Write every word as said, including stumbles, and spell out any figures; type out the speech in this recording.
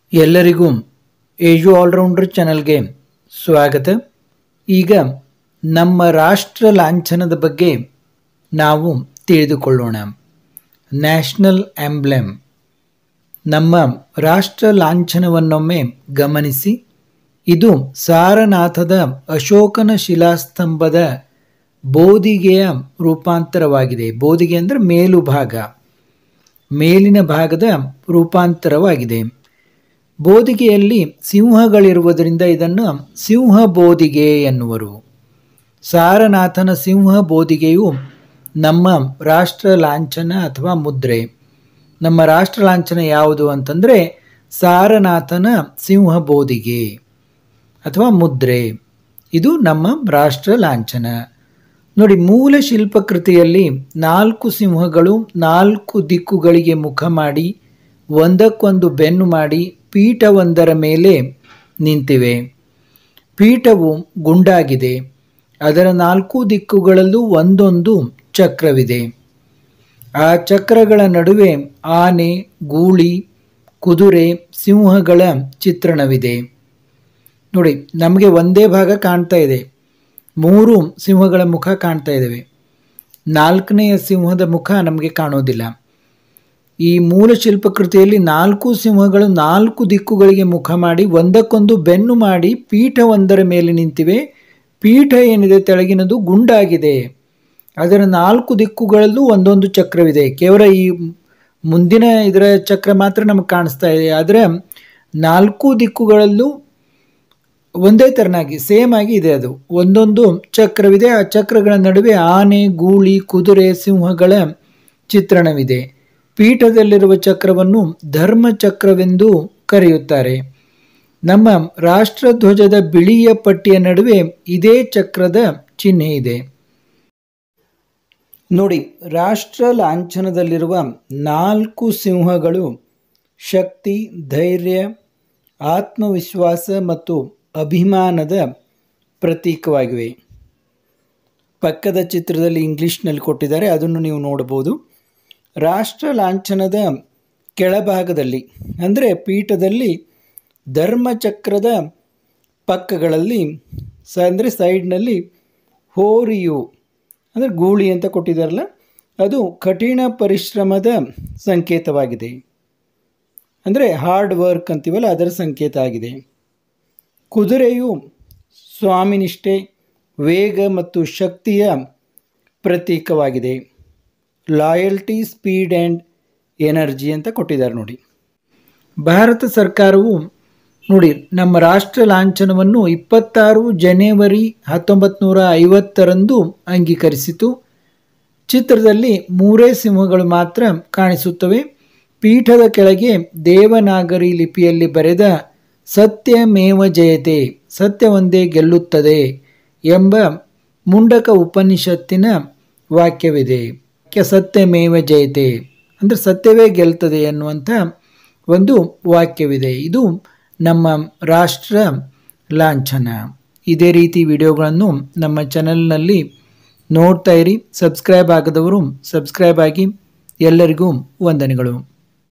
ಎಲ್ಲರಿಗೂ age allrounder ಚಾನೆಲ್ಗೆ ಸ್ವಾಗತ. ಈಗ ನಮ್ಮ ರಾಷ್ಟ್ರ ಲಾಂಛನದ ಬಗ್ಗೆ ನಾವು ತಿಳಿದುಕೊಳ್ಳೋಣ. ನ್ಯಾಷನಲ್ ಎಂಬ್ಲೆಮ್, ನಮ್ಮ ರಾಷ್ಟ್ರ ಲಾಂಛನವನ್ನೊಮ್ಮೆ ಗಮನಿಸಿ. ಇದು ಸಾರನಾಥದ ಅಶೋಕನ ಶಿಲಾಸ್ತಂಭದ ಬೋದಿಗೆಯ ರೂಪಾಂತರವಾಗಿದೆ. ಬೋದಿಗೆ ಅಂದರೆ ಮೇಲು ಭಾಗ, ಮೇಲಿನ ಭಾಗದ ರೂಪಾಂತರವಾಗಿದೆ. ಬೋದಿಗೆಯಲ್ಲಿ ಸಿಂಹಗಳಿರುವುದರಿಂದ ಇದನ್ನು ಸಿಂಹ ಬೋದಿಗೆ ಎನ್ನುವರು. ಸಾರನಾಥನ ಸಿಂಹ ಬೋದಿಗೆಯು ನಮ್ಮ ರಾಷ್ಟ್ರ ಲಾಂಛನ ಅಥವಾ ಮುದ್ರೆ. ನಮ್ಮ ರಾಷ್ಟ್ರ ಲಾಂಛನ ಯಾವುದು ಅಂತಂದರೆ ಸಾರನಾಥನ ಸಿಂಹ ಬೋದಿಗೆ ಅಥವಾ ಮುದ್ರೆ. ಇದು ನಮ್ಮ ರಾಷ್ಟ್ರ ಲಾಂಛನ. ನೋಡಿ, ಮೂಲ ಶಿಲ್ಪಕೃತಿಯಲ್ಲಿ ನಾಲ್ಕು ಸಿಂಹಗಳು ನಾಲ್ಕು ದಿಕ್ಕುಗಳಿಗೆ ಮುಖ ಮಾಡಿ ಒಂದಕ್ಕೊಂದು ಬೆನ್ನು ಮಾಡಿ ಪೀಠವೊಂದರ ಮೇಲೆ ನಿಂತಿವೆ. ಪೀಠವು ಗುಂಡಾಗಿದೆ. ಅದರ ನಾಲ್ಕು ದಿಕ್ಕುಗಳಲ್ಲೂ ಒಂದೊಂದು ಚಕ್ರವಿದೆ. ಆ ಚಕ್ರಗಳ ನಡುವೆ ಆನೆ, ಗೂಳಿ, ಕುದುರೆ, ಸಿಂಹಗಳ ಚಿತ್ರಣವಿದೆ. ನೋಡಿ, ನಮಗೆ ಒಂದೇ ಭಾಗ ಕಾಣ್ತಾ ಇದೆ. ಮೂರು ಸಿಂಹಗಳ ಮುಖ ಕಾಣ್ತಾ ಇದ್ದಾವೆ. ನಾಲ್ಕನೆಯ ಸಿಂಹದ ಮುಖ ನಮಗೆ ಕಾಣೋದಿಲ್ಲ. ಈ ಮೂಲ ಶಿಲ್ಪಕೃತಿಯಲ್ಲಿ ನಾಲ್ಕು ಸಿಂಹಗಳು ನಾಲ್ಕು ದಿಕ್ಕುಗಳಿಗೆ ಮುಖ ಮಾಡಿ ಒಂದಕ್ಕೊಂದು ಬೆನ್ನು ಮಾಡಿ ಪೀಠವೊಂದರ ಮೇಲೆ ನಿಂತಿವೆ. ಪೀಠ ಏನಿದೆ ತೆಳಗಿನದು ಗುಂಡಾಗಿದೆ. ಅದರ ನಾಲ್ಕು ದಿಕ್ಕುಗಳಲ್ಲೂ ಒಂದೊಂದು ಚಕ್ರವಿದೆ. ಕೇವಲ ಈ ಮುಂದಿನ ಇದರ ಚಕ್ರ ಮಾತ್ರ ನಮಗೆ ಕಾಣಿಸ್ತಾ ಇದೆ. ಆದರೆ ನಾಲ್ಕು ದಿಕ್ಕುಗಳಲ್ಲೂ ಒಂದೇ ತೆರನಾಗಿ ಸೇಮ್ ಆಗಿ ಇದೆ. ಅದು ಒಂದೊಂದು ಚಕ್ರವಿದೆ. ಆ ಚಕ್ರಗಳ ನಡುವೆ ಆನೆ, ಗೂಳಿ, ಕುದುರೆ, ಸಿಂಹಗಳ ಚಿತ್ರಣವಿದೆ. ಪೀಠದಲ್ಲಿರುವ ಚಕ್ರವನ್ನು ಧರ್ಮಚಕ್ರವೆಂದು ಕರೆಯುತ್ತಾರೆ. ನಮ್ಮ ರಾಷ್ಟ್ರಧ್ವಜದ ಬಿಳಿಯ ಪಟ್ಟಿಯ ನಡುವೆ ಇದೇ ಚಕ್ರದ ಚಿಹ್ನೆ ಇದೆ. ನೋಡಿ, ರಾಷ್ಟ್ರ ಲಾಂಛನದಲ್ಲಿರುವ ನಾಲ್ಕು ಸಿಂಹಗಳು ಶಕ್ತಿ, ಧೈರ್ಯ, ಆತ್ಮವಿಶ್ವಾಸ ಮತ್ತು ಅಭಿಮಾನದ ಪ್ರತೀಕವಾಗಿವೆ. ಪಕ್ಕದ ಚಿತ್ರದಲ್ಲಿ ಇಂಗ್ಲಿಷ್ನಲ್ಲಿ ಕೊಟ್ಟಿದ್ದಾರೆ, ಅದನ್ನು ನೀವು ನೋಡಬಹುದು. ರಾಷ್ಟ್ರ ಲಾಂಛನದ ಕೆಳಭಾಗದಲ್ಲಿ ಅಂದರೆ ಪೀಠದಲ್ಲಿ ಧರ್ಮಚಕ್ರದ ಪಕ್ಕಗಳಲ್ಲಿ ಸ ಅಂದರೆ ಸೈಡ್ನಲ್ಲಿ ಹೋರಿಯು ಅಂದರೆ ಗೂಳಿ ಅಂತ ಕೊಟ್ಟಿದ್ದಾರಲ್ಲ, ಅದು ಕಠಿಣ ಪರಿಶ್ರಮದ ಸಂಕೇತವಾಗಿದೆ. ಅಂದರೆ ಹಾರ್ಡ್ ವರ್ಕ್ ಅಂತೀವಲ್ಲ, ಅದರ ಸಂಕೇತ ಆಗಿದೆ. ಕುದುರೆಯು ಸ್ವಾಮಿನಿಷ್ಠೆ, ವೇಗ ಮತ್ತು ಶಕ್ತಿಯ ಪ್ರತೀಕವಾಗಿದೆ. ಲಾಯಲ್ಟಿ, ಸ್ಪೀಡ್ ಆ್ಯಂಡ್ ಎನರ್ಜಿ ಅಂತ ಕೊಟ್ಟಿದ್ದಾರೆ. ನೋಡಿ, ಭಾರತ ಸರ್ಕಾರವು ನೋಡಿ ನಮ್ಮ ರಾಷ್ಟ್ರ ಲಾಂಛನವನ್ನು ಇಪ್ಪತ್ತಾರು ಜನವರಿ ಹತ್ತೊಂಬತ್ತು ನೂರ ಐವತ್ತರಂದು ಅಂಗೀಕರಿಸಿತು. ಚಿತ್ರದಲ್ಲಿ ಮೂರೇ ಸಿಂಹಗಳು ಮಾತ್ರ ಕಾಣಿಸುತ್ತವೆ. ಪೀಠದ ಕೆಳಗೆ ದೇವನಾಗರಿ ಲಿಪಿಯಲ್ಲಿ ಬರೆದ ಸತ್ಯಮೇವ ಜಯತೆ, ಸತ್ಯ ಒಂದೇ ಗೆಲ್ಲುತ್ತದೆ ಎಂಬ ಮುಂಡಕ ಉಪನಿಷತ್ತಿನ ವಾಕ್ಯವಿದೆ. ಸತ್ಯಮೇವ ಜಯತೆ ಅಂದರೆ ಸತ್ಯವೇ ಗೆಲ್ತದೆ ಎನ್ನುವಂಥ ಒಂದು ವಾಕ್ಯವಿದೆ. ಇದು ನಮ್ಮ ರಾಷ್ಟ್ರ ಲಾಂಛನ. ಇದೇ ರೀತಿ ವಿಡಿಯೋಗಳನ್ನು ನಮ್ಮ ಚಾನೆಲ್ನಲ್ಲಿ ನೋಡ್ತಾ ಇರಿ. ಸಬ್ಸ್ಕ್ರೈಬ್ ಆಗದವರು ಸಬ್ಸ್ಕ್ರೈಬ್ ಆಗಿ. ಎಲ್ಲರಿಗೂ ವಂದನೆಗಳು.